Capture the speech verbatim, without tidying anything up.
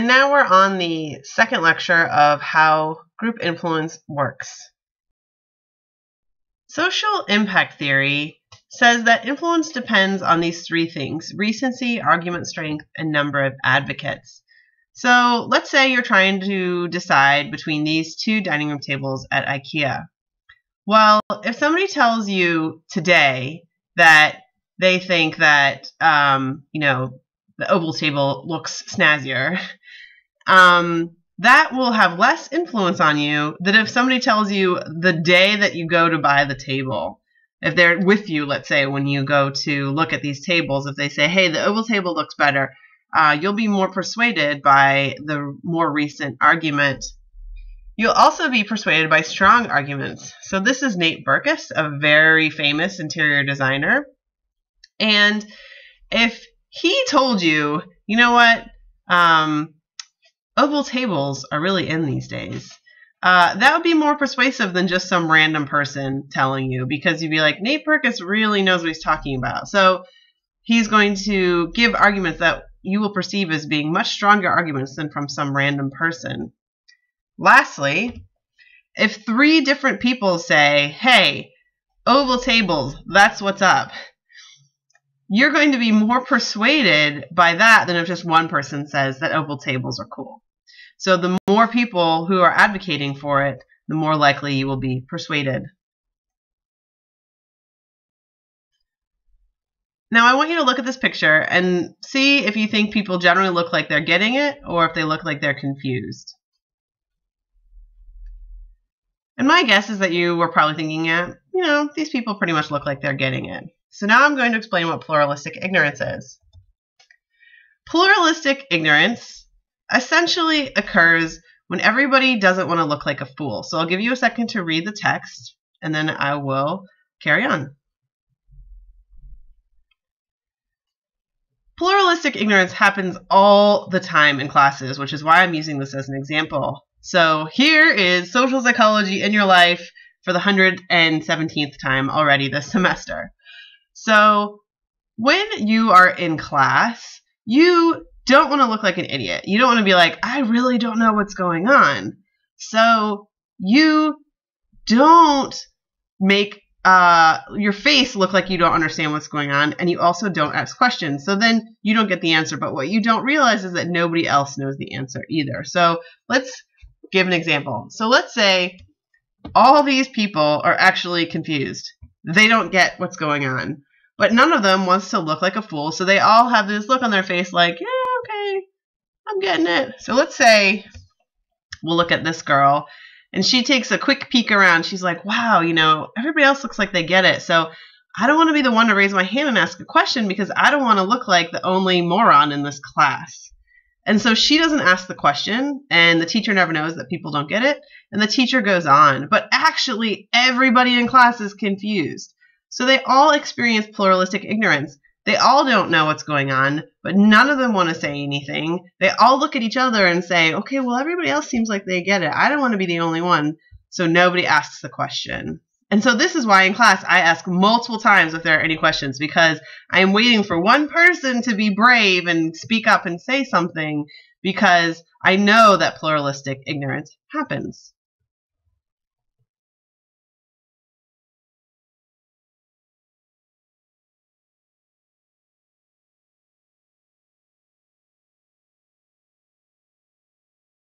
And now we're on the second lecture of how group influence works. Social impact theory says that influence depends on these three things: recency, argument strength, and number of advocates. So let's say you're trying to decide between these two dining room tables at IKEA. Well, if somebody tells you today that they think that, um, you know, the oval table looks snazzier, um, that will have less influence on you than if somebody tells you the day that you go to buy the table. If they're with you, let's say, when you go to look at these tables, if they say, hey, the oval table looks better, uh, you'll be more persuaded by the more recent argument. You'll also be persuaded by strong arguments. So this is Nate Berkus, a very famous interior designer. And if he told you, you know what, um, oval tables are really in these days, uh, that would be more persuasive than just some random person telling you, because you'd be like, Nate Berkus really knows what he's talking about. So he's going to give arguments that you will perceive as being much stronger arguments than from some random person. Lastly, if three different people say, hey, oval tables, that's what's up, you're going to be more persuaded by that than if just one person says that oval tables are cool. So the more people who are advocating for it, the more likely you will be persuaded. Now I want you to look at this picture and see if you think people generally look like they're getting it or if they look like they're confused. And my guess is that you were probably thinking, yeah, you know, these people pretty much look like they're getting it. So now I'm going to explain what pluralistic ignorance is. Pluralistic ignorance essentially occurs when everybody doesn't want to look like a fool. So I'll give you a second to read the text, and then I will carry on. Pluralistic ignorance happens all the time in classes, which is why I'm using this as an example. So here is social psychology in your life for the one hundred seventeenth time already this semester. So when you are in class, you don't want to look like an idiot. You don't want to be like, I really don't know what's going on. So you don't make uh, your face look like you don't understand what's going on, and you also don't ask questions. So then you don't get the answer, but what you don't realize is that nobody else knows the answer either. So let's give an example. So let's say all these people are actually confused. They don't get what's going on. But none of them wants to look like a fool, so they all have this look on their face like, yeah, okay, I'm getting it. So let's say we'll look at this girl, and she takes a quick peek around. She's like, wow, you know, everybody else looks like they get it. So I don't want to be the one to raise my hand and ask a question because I don't want to look like the only moron in this class. And so she doesn't ask the question, and the teacher never knows that people don't get it, and the teacher goes on. But actually, everybody in class is confused. So they all experience pluralistic ignorance. They all don't know what's going on, but none of them want to say anything. They all look at each other and say, okay, well, everybody else seems like they get it. I don't want to be the only one. So nobody asks the question. And so this is why in class I ask multiple times if there are any questions, because I am waiting for one person to be brave and speak up and say something, because I know that pluralistic ignorance happens.